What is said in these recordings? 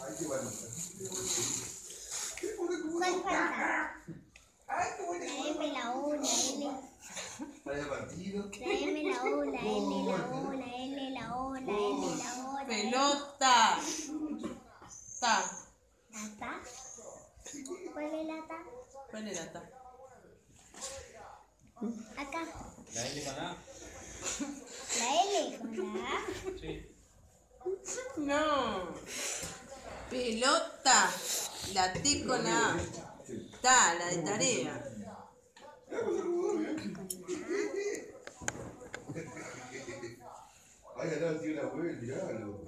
¿Cuál falta? Tráeme la O, la L. Tráeme la O, la L, la O, la L, la O, la L, la O, la L. Pelota. Ta. ¿La ta? ¿Cuál es la ta? ¿Cuál es la ta? Acá. La L con A. La L con la A. Sí. No. Pelota. La T con la A. Ta, la de tarea. Ay, ahora tiene una abuela, miralo.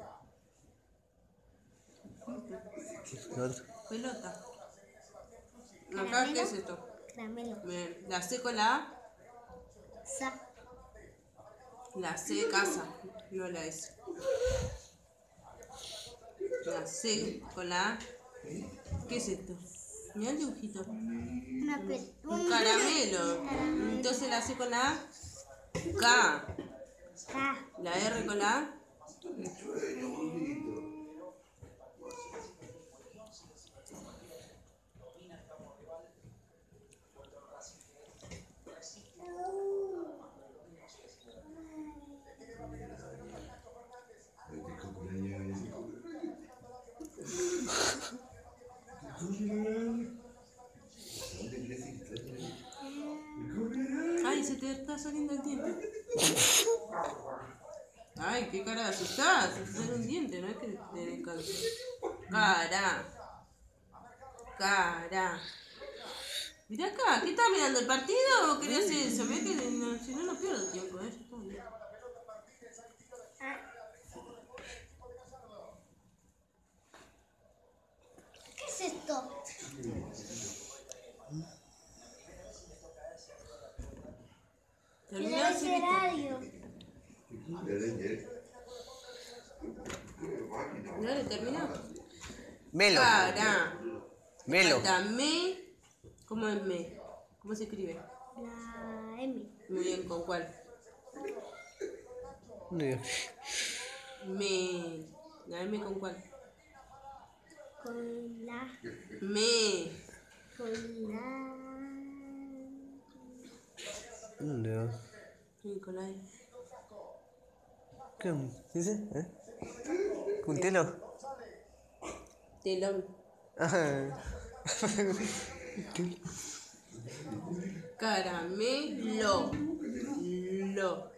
Pelota. Acá, ¿qué es esto? Caramelo. Bien. La C con la A. Sa. La C de casa, no la S. La C con la A. ¿Qué es esto? Mirá el dibujito. Un caramelo. Entonces la C con la A. K. K. La R con la A. Ay, se te está saliendo el diente. Ay, qué cara de asustada. Se te sale un diente, no es que tenés cáncer. Cara. Cara. Mirá acá, ¿qué estás mirando? ¿El partido o querías eso? Mirá que no, si no, no pierdo tiempo, ¿eh? Ya está bien. ¿Qué es esto? El Terminaste. abecedario. Dale, termina. Melo. Cara. Melo. Falta me. ¿Cómo es me? ¿Cómo se escribe? La M. Muy bien, ¿con cuál? Me. ¿La M con cuál? Con la. Me. Con la. ¿Dónde va? Sí, con la E. ¿Qué dice? ¿Eh? ¿Cuntelo? Telón. Ajá. Caramelo. Lo.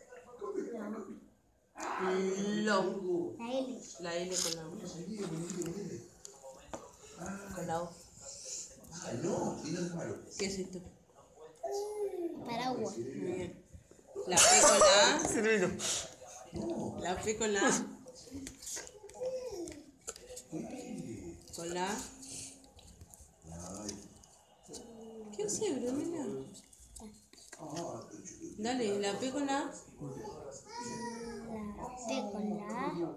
Lo. La L. La L con la O. Con la O. ¿Qué es esto? Paraguas. Muy bien. La P con la A. Servido. La P con la A. Con la A. ¿Qué hace, Brunella? Dale, la P con la A. La T con la A.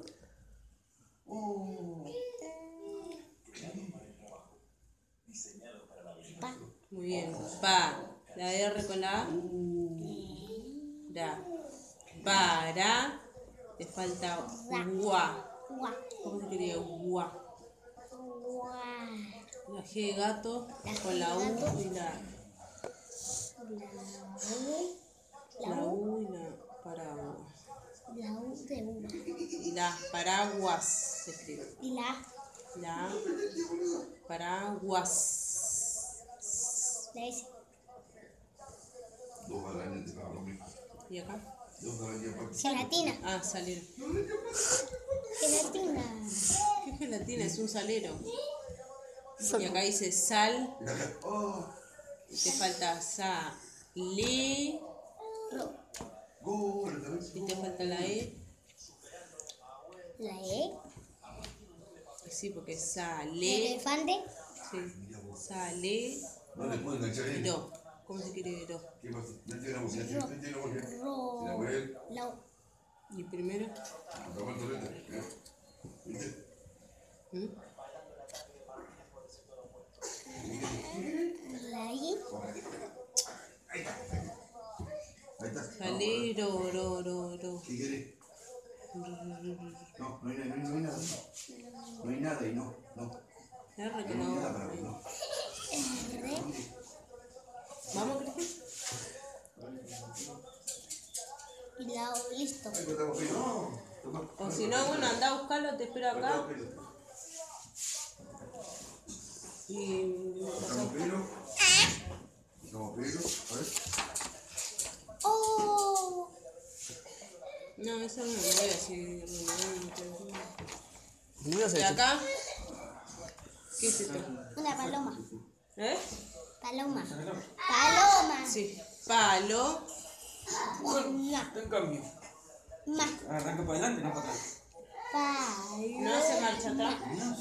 Pa. Muy bien. Pa. La R con la A. Da. Para. Te falta gua. Gua. ¿Cómo se escribe? Gua. Gua. La G de gato con la U y la U y la paraguas. La U de uva. Y las paraguas se escribe. Y la La paraguas. S. ¿Y acá? Gelatina. Ah, salero. Gelatina. ¿Qué gelatina? Es un salero. Y acá dice sal. Y te falta sa, le. Y te falta la E. La E. Sí, porque sale. Elefante. Sí. Sale. Do. ¿Cómo se escribe do? Ro. La U. ¿Y primero? ¿Mm? La I. Salero, ro. No, no hay nada. No hay nada y no. R que No hay nada no. para ver, no. Vamos, Cristian. Y la O, listo. Ay, cortamos pelo. No. Toma. O si no, bueno, anda a buscarlo, te espero acá. Cortamos pelo. Y Cortamos pelo. Cortamos pelo. A ver. Oh, no, eso no lo voy a decir. ¿Qué me has ¿Y hecho? acá? ¿Qué es esto? una paloma. ¿Eh? Paloma. Paloma. Sí. Palo. Ma. En cambio. Ma. Arranca para adelante, no para atrás. No hace marcha atrás.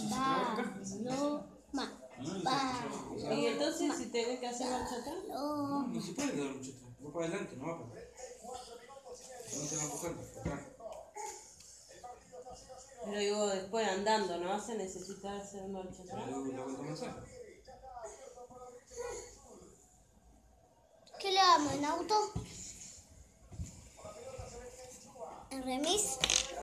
Paloma. Y entonces, si tenés que hacer marcha atrás. No, no se puede quedar mucho atrás. Va para adelante, no va para atrás. No te va empujando, para atrás. Pero digo, después andando, ¿no vas a necesitar hacer marcha atrás? La vuelta manzana. ¿Qué le damos? ¿En auto? ¿En remis?